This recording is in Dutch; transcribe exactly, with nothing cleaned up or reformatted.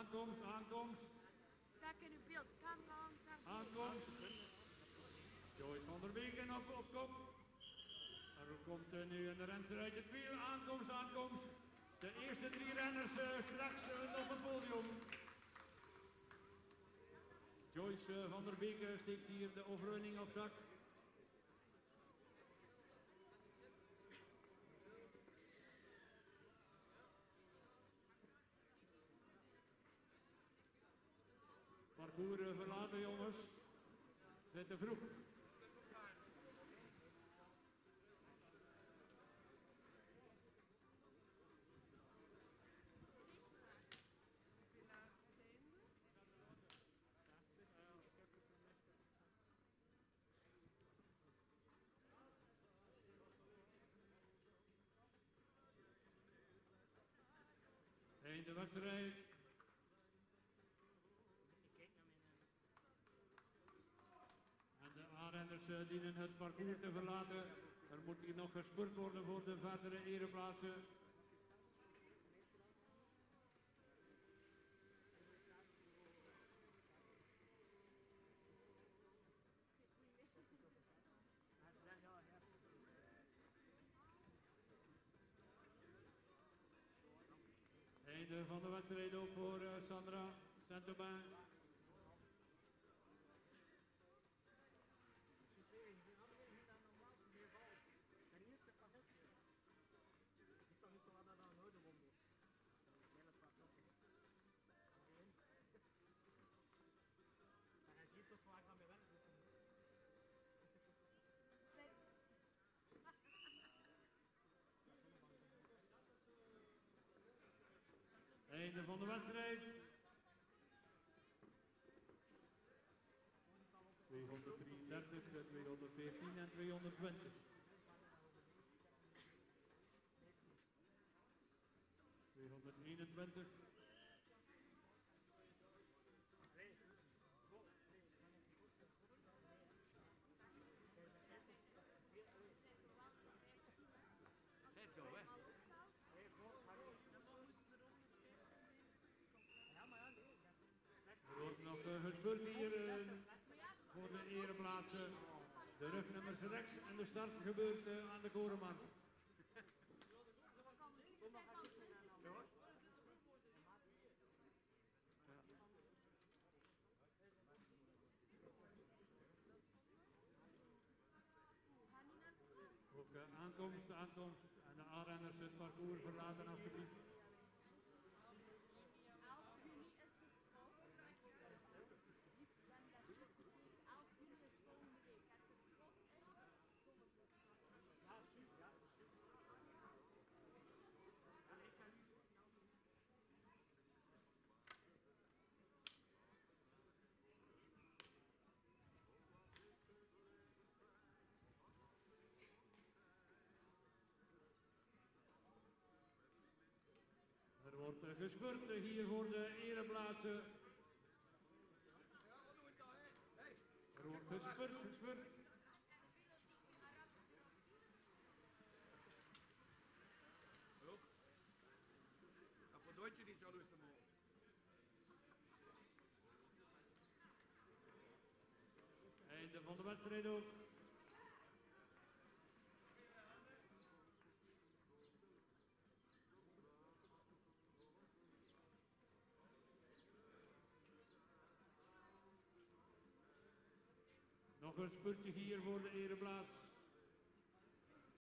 aankomst, aankomst. Sta ik in uw beeld. Camera, Aankomst. Joyce van der Beeken op, op kop. Er komt uh, nu een renster uit het wiel. Aankomst, aankomst. De eerste drie renners uh, straks uh, op het podium. Joyce uh, van der Beeken steekt hier de overwinning op zak. Parcours uh, verlaten jongens. Zit te vroeg. Einde wedstrijd. En de aanrenners uh, dienen het parcours te verlaten. Er moet hier nog gespurt worden voor de verdere ereplaatsen. Einde van de wedstrijd ook voor uh, Sandra Saint-Aubin. Einde van de wedstrijd. tweehonderddrieëndertig, tweehonderdveertien en tweehonderdtwintig. tweehonderdeenentwintig. Zet zo, hè? Er wordt nog uh, gespurt hier uh, voor de ereplaatsen. De rugnummers rechts en de start gebeurt uh, aan de Korenmarkt. Ook uh, aankomst, aankomst en de aanrenners het parcours verlaten alsjeblieft. Er wordt uh, gespurt uh, hier voor de ereplaatsen. Er wordt gespurt, gespurt. Hallo? Dat verdoet je niet zo lustig man. Einde van de wedstrijd ook. Nog een spurtje hier voor de ereplaats.